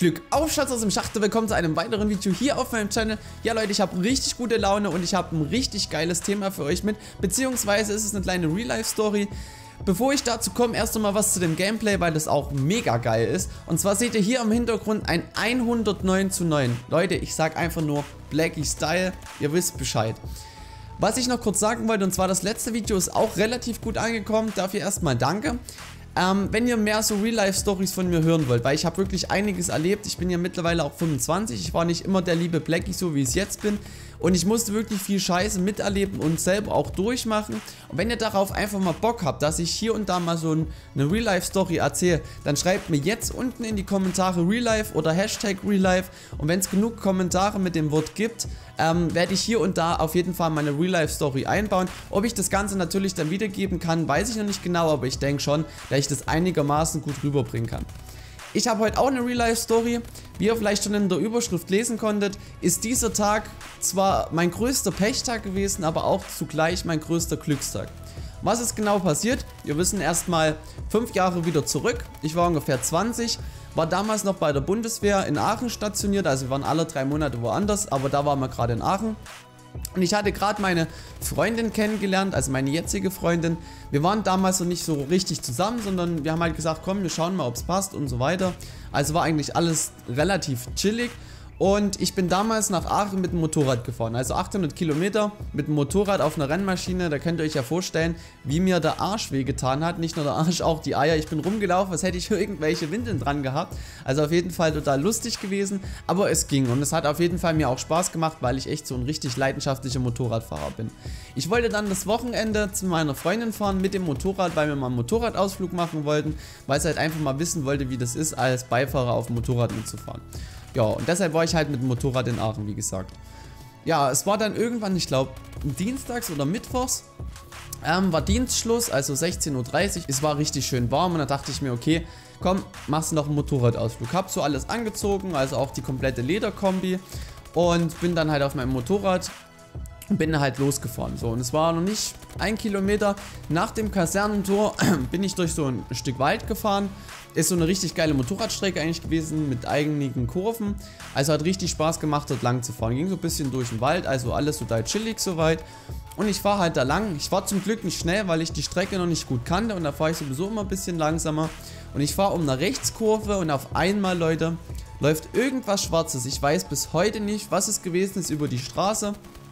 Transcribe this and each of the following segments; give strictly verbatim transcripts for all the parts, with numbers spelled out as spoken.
Glück auf, Schatz aus dem Schachte, willkommen zu einem weiteren Video hier auf meinem Channel. Ja Leute, ich habe richtig gute Laune und ich habe ein richtig geiles Thema für euch mit, beziehungsweise ist es eine kleine Real-Life-Story. Bevor ich dazu komme, erst einmal was zu dem Gameplay, weil das auch mega geil ist. Und zwar seht ihr hier im Hintergrund ein hundertneun zu neun. Leute, ich sag einfach nur Blackie Style, ihr wisst Bescheid. Was ich noch kurz sagen wollte, und zwar das letzte Video ist auch relativ gut angekommen, dafür erstmal danke. Ähm, wenn ihr mehr so Real-Life-Stories von mir hören wollt, weil ich habe wirklich einiges erlebt, ich bin ja mittlerweile auch fünfundzwanzig, ich war nicht immer der liebe Blackie, so wie ich es jetzt bin, und ich musste wirklich viel Scheiße miterleben und selber auch durchmachen. Und wenn ihr darauf einfach mal Bock habt, dass ich hier und da mal so ein, eine Real-Life-Story erzähle, dann schreibt mir jetzt unten in die Kommentare Real-Life oder Hashtag Real-Life, und wenn es genug Kommentare mit dem Wort gibt, ähm, werde ich hier und da auf jeden Fall meine Real-Life-Story einbauen. Ob ich das Ganze natürlich dann wiedergeben kann, weiß ich noch nicht genau, aber ich denke schon, dass ich das einigermaßen gut rüberbringen kann. Ich habe heute auch eine Real-Life-Story. Wie ihr vielleicht schon in der Überschrift lesen konntet, ist dieser Tag zwar mein größter Pechtag gewesen, aber auch zugleich mein größter Glückstag. Was ist genau passiert? Wir wissen erstmal fünf Jahre wieder zurück. Ich war ungefähr zwanzig, war damals noch bei der Bundeswehr in Aachen stationiert, also wir waren alle drei Monate woanders, aber da waren wir gerade in Aachen. Und ich hatte gerade meine Freundin kennengelernt, also meine jetzige Freundin. Wir waren damals noch nicht so richtig zusammen, sondern wir haben halt gesagt, komm, wir schauen mal, ob es passt und so weiter. Also war eigentlich alles relativ chillig. Und ich bin damals nach Aachen mit dem Motorrad gefahren, also achthundert Kilometer mit dem Motorrad auf einer Rennmaschine. Da könnt ihr euch ja vorstellen, wie mir der Arsch wehgetan hat. Nicht nur der Arsch, auch die Eier. Ich bin rumgelaufen, als hätte ich irgendwelche Windeln dran gehabt. Also auf jeden Fall total lustig gewesen, aber es ging. Und es hat auf jeden Fall mir auch Spaß gemacht, weil ich echt so ein richtig leidenschaftlicher Motorradfahrer bin. Ich wollte dann das Wochenende zu meiner Freundin fahren mit dem Motorrad, weil wir mal einen Motorradausflug machen wollten, weil sie halt einfach mal wissen wollte, wie das ist, als Beifahrer auf dem Motorrad mitzufahren. Ja, und deshalb war ich halt mit dem Motorrad in Aachen, wie gesagt. Ja, es war dann irgendwann, ich glaube, dienstags oder mittwochs, ähm, war Dienstschluss, also sechzehn Uhr dreißig. Es war richtig schön warm und da dachte ich mir, okay, komm, machst du noch einen Motorradausflug. Hab so alles angezogen, also auch die komplette Lederkombi, und bin dann halt auf meinem Motorrad und bin halt losgefahren. So, und es war noch nicht ein Kilometer nach dem Kasernentor, bin ich durch so ein Stück Wald gefahren. Ist so eine richtig geile Motorradstrecke eigentlich gewesen mit einigen Kurven. Also hat richtig Spaß gemacht, dort lang zu fahren. Ging so ein bisschen durch den Wald, also alles total chillig soweit. Und ich fahre halt da lang. Ich war zum Glück nicht schnell, weil ich die Strecke noch nicht gut kannte, und da fahre ich sowieso immer ein bisschen langsamer. Und ich fahre um eine Rechtskurve und auf einmal, Leute, läuft irgendwas Schwarzes. Ich weiß bis heute nicht, was es gewesen ist, über die Straße.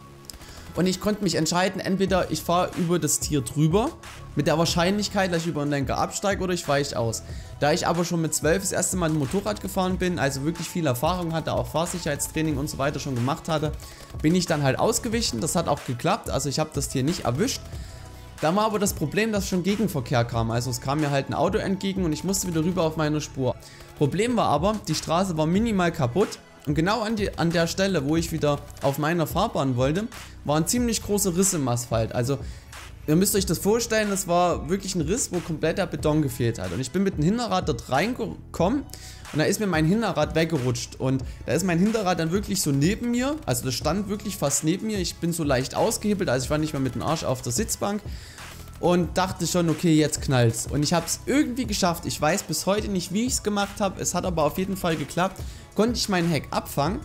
Und ich konnte mich entscheiden, entweder ich fahre über das Tier drüber, mit der Wahrscheinlichkeit, dass ich über den Lenker absteige, oder ich weiche aus. Da ich aber schon mit zwölf das erste Mal ein Motorrad gefahren bin, also wirklich viel Erfahrung hatte, auch Fahrsicherheitstraining und so weiter schon gemacht hatte, bin ich dann halt ausgewichen. Das hat auch geklappt, also ich habe das Tier nicht erwischt. Da war aber das Problem, dass schon Gegenverkehr kam, also es kam mir halt ein Auto entgegen und ich musste wieder rüber auf meine Spur. Problem war aber, die Straße war minimal kaputt. Und genau an, die, an der Stelle, wo ich wieder auf meiner Fahrbahn wollte, war ein ziemlich großer Riss im Asphalt. Also ihr müsst euch das vorstellen, das war wirklich ein Riss, wo komplett der Beton gefehlt hat. Und ich bin mit dem Hinterrad dort reingekommen und da ist mir mein Hinterrad weggerutscht. Und da ist mein Hinterrad dann wirklich so neben mir, also das stand wirklich fast neben mir. Ich bin so leicht ausgehebelt, also ich war nicht mehr mit dem Arsch auf der Sitzbank. Und dachte schon, okay, jetzt knallt's. Und ich habe es irgendwie geschafft. Ich weiß bis heute nicht, wie ich es gemacht habe. Es hat aber auf jeden Fall geklappt. Konnte ich meinen Heck abfangen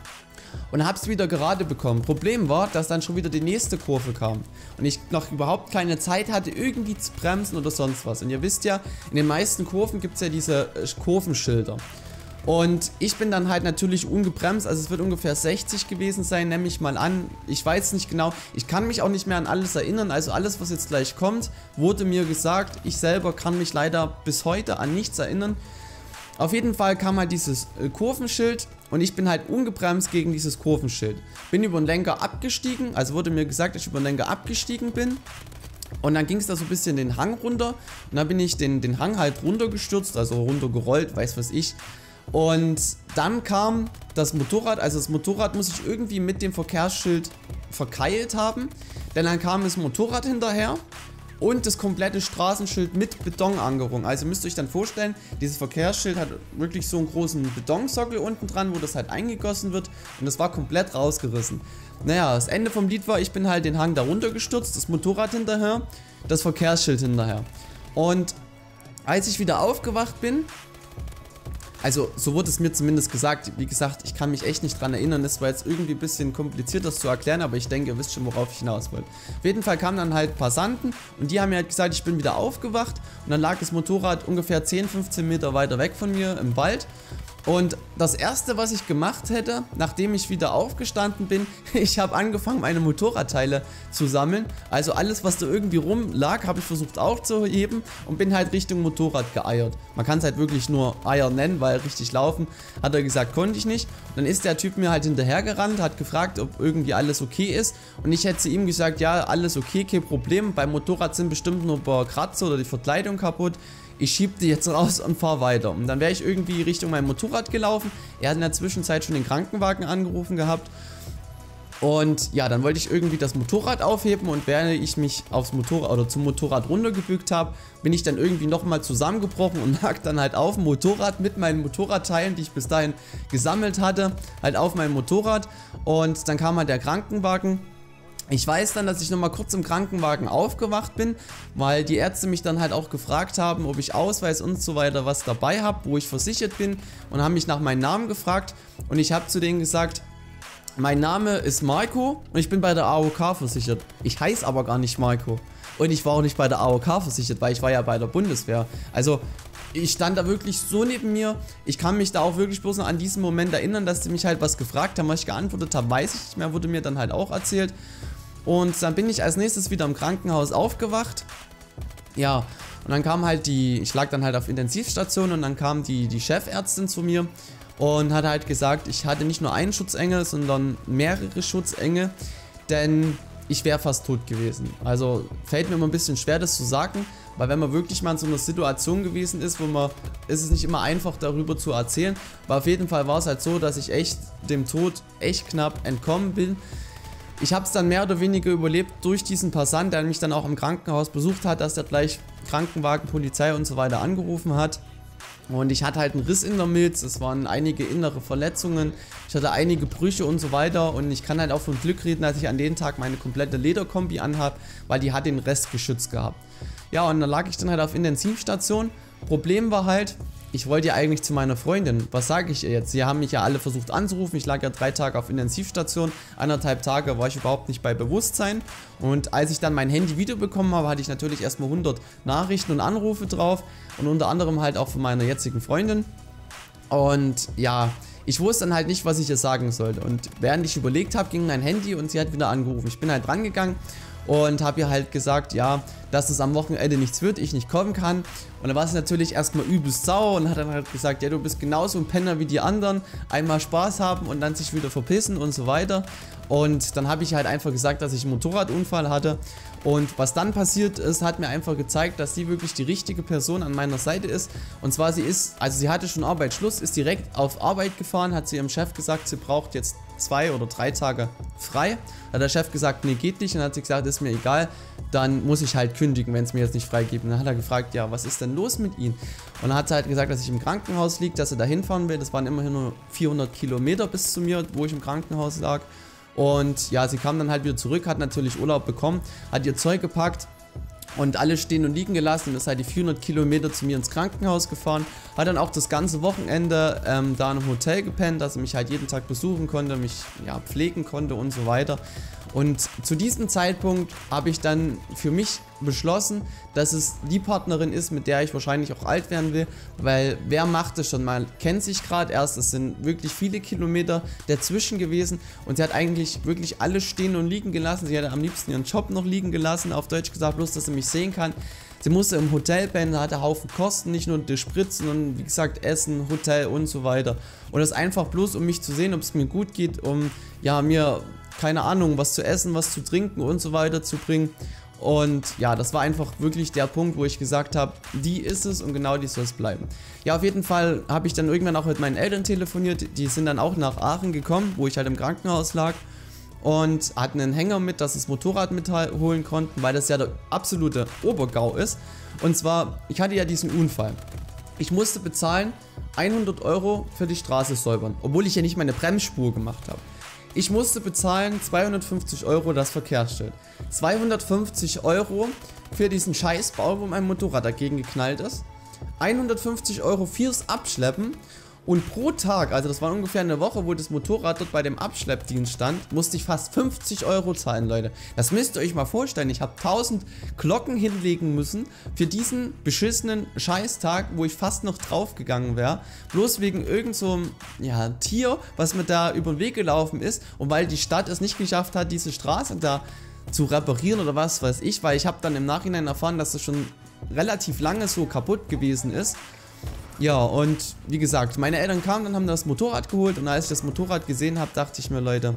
und habe es wieder gerade bekommen. Problem war, dass dann schon wieder die nächste Kurve kam und ich noch überhaupt keine Zeit hatte, irgendwie zu bremsen oder sonst was. Und ihr wisst ja, in den meisten Kurven gibt es ja diese Kurvenschilder. Und ich bin dann halt natürlich ungebremst, also es wird ungefähr sechzig gewesen sein, nehme ich mal an. Ich weiß nicht genau, ich kann mich auch nicht mehr an alles erinnern, also alles, was jetzt gleich kommt, wurde mir gesagt. Ich selber kann mich leider bis heute an nichts erinnern. Auf jeden Fall kam halt dieses äh, Kurvenschild und ich bin halt ungebremst gegen dieses Kurvenschild. Bin über den Lenker abgestiegen, also wurde mir gesagt, dass ich über den Lenker abgestiegen bin. Und dann ging es da so ein bisschen den Hang runter und dann bin ich den, den Hang halt runtergestürzt, also runtergerollt, weiß was ich. Und dann kam das Motorrad, also das Motorrad muss ich irgendwie mit dem Verkehrsschild verkeilt haben, denn dann kam das Motorrad hinterher und das komplette Straßenschild mit Betonangerung. Also müsst ihr euch dann vorstellen, dieses Verkehrsschild hat wirklich so einen großen Betonsockel unten dran, wo das halt eingegossen wird, und das war komplett rausgerissen. Naja, das Ende vom Lied war, ich bin halt den Hang da runtergestürzt, das Motorrad hinterher, das Verkehrsschild hinterher. Und als ich wieder aufgewacht bin, Also so wurde es mir zumindest gesagt. Wie gesagt, ich kann mich echt nicht dran erinnern. Das war jetzt irgendwie ein bisschen kompliziert, das zu erklären, aber ich denke, ihr wisst schon, worauf ich hinaus wollte. Auf jeden Fall kamen dann halt Passanten und die haben mir halt gesagt, ich bin wieder aufgewacht. Und dann lag das Motorrad ungefähr zehn, fünfzehn Meter weiter weg von mir im Wald. Und das erste, was ich gemacht hätte, nachdem ich wieder aufgestanden bin, ich habe angefangen, meine Motorradteile zu sammeln. Also alles, was da irgendwie rumlag, habe ich versucht aufzuheben und bin halt Richtung Motorrad geeiert. Man kann es halt wirklich nur Eier nennen, weil richtig laufen, hat er gesagt, konnte ich nicht. Dann ist der Typ mir halt hinterhergerannt, hat gefragt, ob irgendwie alles okay ist. Und ich hätte zu ihm gesagt, ja, alles okay, kein Problem. Beim Motorrad sind bestimmt nur ein paar Kratzer oder die Verkleidung kaputt. Ich schieb die jetzt raus und fahr weiter. Und dann wäre ich irgendwie Richtung mein Motorrad gelaufen. Er hat in der Zwischenzeit schon den Krankenwagen angerufen gehabt. Und ja, dann wollte ich irgendwie das Motorrad aufheben und während ich mich aufs Motorrad oder zum Motorrad runtergebückt habe, bin ich dann irgendwie nochmal zusammengebrochen und lag dann halt auf dem Motorrad mit meinen Motorradteilen, die ich bis dahin gesammelt hatte, halt auf meinem Motorrad. Und dann kam halt der Krankenwagen. Ich weiß dann, dass ich nochmal kurz im Krankenwagen aufgewacht bin, weil die Ärzte mich dann halt auch gefragt haben, ob ich Ausweis und so weiter was dabei habe, wo ich versichert bin, und haben mich nach meinem Namen gefragt und ich habe zu denen gesagt, mein Name ist Marco und ich bin bei der A O K versichert. Ich heiße aber gar nicht Marco und ich war auch nicht bei der A O K versichert, weil ich war ja bei der Bundeswehr. Also ich stand da wirklich so neben mir, ich kann mich da auch wirklich bloß noch an diesen Moment erinnern, dass die mich halt was gefragt haben, was ich geantwortet habe, weiß ich nicht mehr, wurde mir dann halt auch erzählt. Und dann bin ich als nächstes wieder im Krankenhaus aufgewacht. Ja, und dann kam halt die, ich lag dann halt auf Intensivstation und dann kam die, die Chefärztin zu mir und hat halt gesagt, ich hatte nicht nur einen Schutzengel, sondern mehrere Schutzengel, denn ich wäre fast tot gewesen. Also fällt mir immer ein bisschen schwer, das zu sagen, weil wenn man wirklich mal in so einer Situation gewesen ist, wo man, ist es nicht immer einfach darüber zu erzählen, aber auf jeden Fall war es halt so, dass ich echt dem Tod echt knapp entkommen bin. Ich habe es dann mehr oder weniger überlebt durch diesen Passant, der mich dann auch im Krankenhaus besucht hat, dass der gleich Krankenwagen, Polizei und so weiter angerufen hat. Und ich hatte halt einen Riss in der Milz, es waren einige innere Verletzungen, ich hatte einige Brüche und so weiter. Und ich kann halt auch von Glück reden, dass ich an dem Tag meine komplette Lederkombi anhab, weil die hat den Rest geschützt gehabt. Ja, und dann lag ich dann halt auf Intensivstation. Problem war halt, ich wollte ja eigentlich zu meiner Freundin. Was sage ich ihr jetzt? Sie haben mich ja alle versucht anzurufen. Ich lag ja drei Tage auf Intensivstation. Anderthalb Tage war ich überhaupt nicht bei Bewusstsein. Und als ich dann mein Handy wiederbekommen habe, hatte ich natürlich erstmal hundert Nachrichten und Anrufe drauf. Und unter anderem halt auch von meiner jetzigen Freundin. Und ja, ich wusste dann halt nicht, was ich ihr sagen sollte. Und während ich überlegt habe, ging mein Handy und sie hat wieder angerufen. Ich bin halt dran gegangen und habe ihr halt gesagt, ja, dass es am Wochenende nichts wird, ich nicht kommen kann. Und dann war sie natürlich erstmal übelst sauer und hat dann halt gesagt, ja, du bist genauso ein Penner wie die anderen, einmal Spaß haben und dann sich wieder verpissen und so weiter. Und dann habe ich halt einfach gesagt, dass ich einen Motorradunfall hatte. Und was dann passiert ist, hat mir einfach gezeigt, dass sie wirklich die richtige Person an meiner Seite ist. Und zwar sie ist, also sie hatte schon Arbeitsschluss, ist direkt auf Arbeit gefahren, hat zu ihrem Chef gesagt, sie braucht jetzt zwei oder drei Tage frei. Da hat der Chef gesagt, nee, geht nicht. Und dann hat sie gesagt, ist mir egal, dann muss ich halt kündigen, wenn es mir jetzt nicht freigeben. Und dann hat er gefragt, ja, was ist denn los mit Ihnen? Und dann hat sie halt gesagt, dass ich im Krankenhaus liege, dass er da hinfahren will. Das waren immerhin nur vierhundert Kilometer bis zu mir, wo ich im Krankenhaus lag. Und ja, sie kam dann halt wieder zurück, hat natürlich Urlaub bekommen, hat ihr Zeug gepackt und alles stehen und liegen gelassen und ist halt die vierhundert Kilometer zu mir ins Krankenhaus gefahren. Hat dann auch das ganze Wochenende ähm, da in einem Hotel gepennt, dass er mich halt jeden Tag besuchen konnte, mich ja, pflegen konnte und so weiter. Und zu diesem Zeitpunkt habe ich dann für mich beschlossen, dass es die Partnerin ist, mit der ich wahrscheinlich auch alt werden will, weil wer macht es schon mal, kennt sich gerade erst, es sind wirklich viele Kilometer dazwischen gewesen und sie hat eigentlich wirklich alles stehen und liegen gelassen, sie hätte am liebsten ihren Job noch liegen gelassen, auf Deutsch gesagt, bloß dass sie mich sehen kann. Sie musste im Hotel pennen, hatte Haufen Kosten, nicht nur die Sprit, sondern wie gesagt Essen, Hotel und so weiter. Und das einfach bloß, um mich zu sehen, ob es mir gut geht, um ja mir, keine Ahnung, was zu essen, was zu trinken und so weiter zu bringen. Und ja, das war einfach wirklich der Punkt, wo ich gesagt habe, die ist es und genau die soll es bleiben. Ja, auf jeden Fall habe ich dann irgendwann auch mit meinen Eltern telefoniert, die sind dann auch nach Aachen gekommen, wo ich halt im Krankenhaus lag. Und hatten einen Hänger mit, dass sie das Motorrad mitholen konnten, weil das ja der absolute Obergau ist. Und zwar, ich hatte ja diesen Unfall. Ich musste bezahlen hundert Euro für die Straße säubern, obwohl ich ja nicht meine Bremsspur gemacht habe. Ich musste bezahlen zweihundertfünfzig Euro das Verkehrsschild. zweihundertfünfzig Euro für diesen Scheißbau, wo mein Motorrad dagegen geknallt ist. hundertfünfzig Euro fürs Abschleppen. Und pro Tag, also das war ungefähr eine Woche, wo das Motorrad dort bei dem Abschleppdienst stand, musste ich fast fünfzig Euro zahlen, Leute. Das müsst ihr euch mal vorstellen. Ich habe tausend Glocken hinlegen müssen für diesen beschissenen Scheißtag, wo ich fast noch draufgegangen wäre. Bloß wegen irgend so einem, ja, Tier, was mir da über den Weg gelaufen ist. Und weil die Stadt es nicht geschafft hat, diese Straße da zu reparieren oder was weiß ich. Weil ich habe dann im Nachhinein erfahren, dass das schon relativ lange so kaputt gewesen ist. Ja, und wie gesagt, meine Eltern kamen, dann haben das Motorrad geholt und als ich das Motorrad gesehen habe, dachte ich mir, Leute,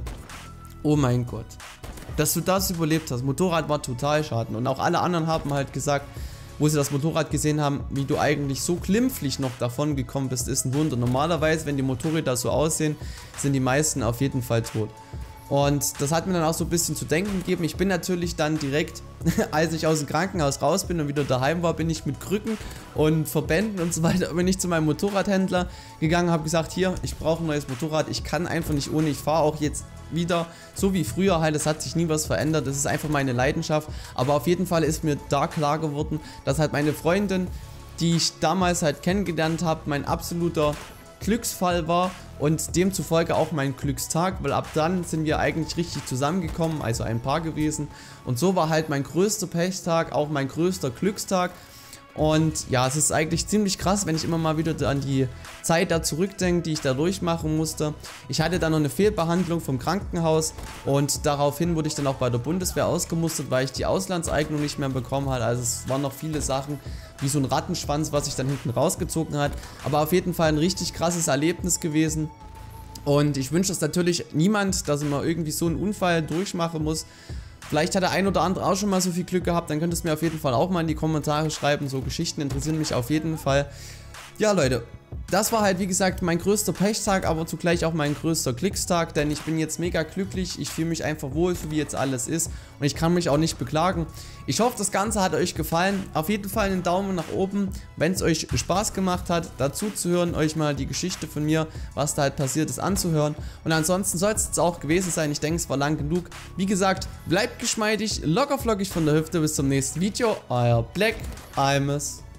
oh mein Gott, dass du das überlebt hast. Motorrad war total schaden und auch alle anderen haben halt gesagt, wo sie das Motorrad gesehen haben, wie du eigentlich so glimpflich noch davon gekommen bist, ist ein Wunder. Normalerweise, wenn die Motorräder so aussehen, sind die meisten auf jeden Fall tot. Und das hat mir dann auch so ein bisschen zu denken gegeben. Ich bin natürlich dann direkt, als ich aus dem Krankenhaus raus bin und wieder daheim war, bin ich mit Krücken und Verbänden und so weiter, bin ich zu meinem Motorradhändler gegangen, habe gesagt, hier, ich brauche ein neues Motorrad, ich kann einfach nicht ohne, ich fahre auch jetzt wieder so wie früher halt, es hat sich nie was verändert, das ist einfach meine Leidenschaft, aber auf jeden Fall ist mir da klar geworden, dass halt meine Freundin, die ich damals halt kennengelernt habe, mein absoluter Glücksfall war und demzufolge auch mein Glückstag, weil ab dann sind wir eigentlich richtig zusammengekommen, also ein Paar gewesen und so war halt mein größter Pechtag, auch mein größter Glückstag. Und ja, es ist eigentlich ziemlich krass, wenn ich immer mal wieder an die Zeit da zurückdenke, die ich da durchmachen musste. Ich hatte dann noch eine Fehlbehandlung vom Krankenhaus und daraufhin wurde ich dann auch bei der Bundeswehr ausgemustert, weil ich die Auslandseignung nicht mehr bekommen hatte. Also es waren noch viele Sachen, wie so ein Rattenschwanz, was sich dann hinten rausgezogen hat. Aber auf jeden Fall ein richtig krasses Erlebnis gewesen. Und ich wünsche es natürlich niemand, dass er mal irgendwie so einen Unfall durchmachen muss. Vielleicht hat der ein oder andere auch schon mal so viel Glück gehabt, dann könnt ihr es mir auf jeden Fall auch mal in die Kommentare schreiben. So Geschichten interessieren mich auf jeden Fall. Ja, Leute, das war halt wie gesagt mein größter Pechtag, aber zugleich auch mein größter Glückstag, denn ich bin jetzt mega glücklich, ich fühle mich einfach wohl, so wie jetzt alles ist und ich kann mich auch nicht beklagen. Ich hoffe, das Ganze hat euch gefallen. Auf jeden Fall einen Daumen nach oben, wenn es euch Spaß gemacht hat, dazu zu hören, euch mal die Geschichte von mir, was da halt passiert ist, anzuhören. Und ansonsten soll es jetzt auch gewesen sein. Ich denke, es war lang genug. Wie gesagt, bleibt geschmeidig, locker flockig von der Hüfte. Bis zum nächsten Video. Euer Black Imus.